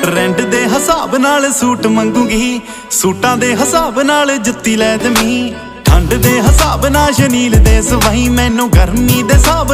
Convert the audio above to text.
Trend दे हिसाब नाल suit मंगूगी, सूटां दे हिसाब नाल जुत्ती लै दमी। ठंड दे हिसाब नाल शनील दे सवाई, मैनू गर्मी दे हिसाब